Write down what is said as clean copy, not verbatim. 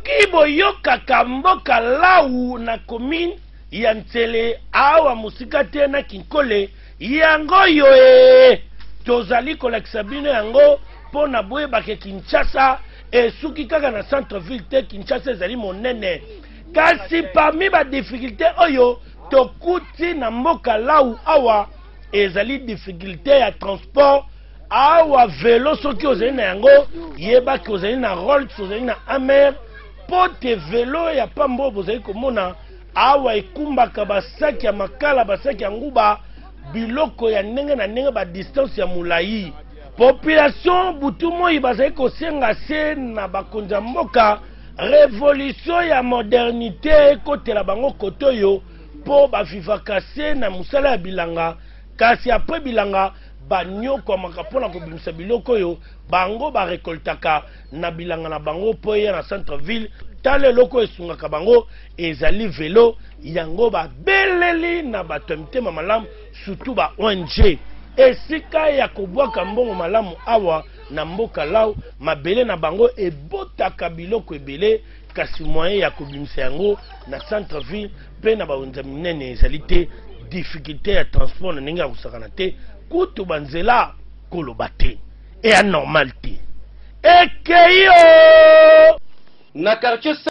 soki boyokaka mboka lau na commune ya Ntsele awa musika te na Kinkole yango yo tozali kolakisa bino yango pona boyebake Kinshasa esuki kaka na centre ville te Kinshasa ezali monene kasi parmi ba difficulté oyo tokuti na mboka lau awa ezali difficulté ya transport awa vélo soki ozali na yango yebaki ozali na Rolls ozali na Amer pote vélo ya pambo bozali komona awa ekumbaka basaki ya makala basaki ya nguba biloko ya ndenge na ndenge ba distance ya mulayi population butu moi bazali kosenga se na bakonza mboka révolution ya modernité ekotela bango kotoyo po bavivaka se na musala ya bilanga kasi apres bilanga banyoko makapona kobimisa biloko oyo bango barekoltaka na bilanga na bango po ya na centre ville tale loko esungaka bango ezali vélo yango babeleli na bato ya mitema malamu surtout ba ONG esika ya kobwaka mbongo malamu awa na mboka lau mabele na bango ebotaka biloko ebele kasi moyen ya kobimisa yango na centre ville pe na bawenza minene ezali te difficulté ya transport na ndenge ya kosakana te kutu banzela koloba te e anormal te ekeyo na quartier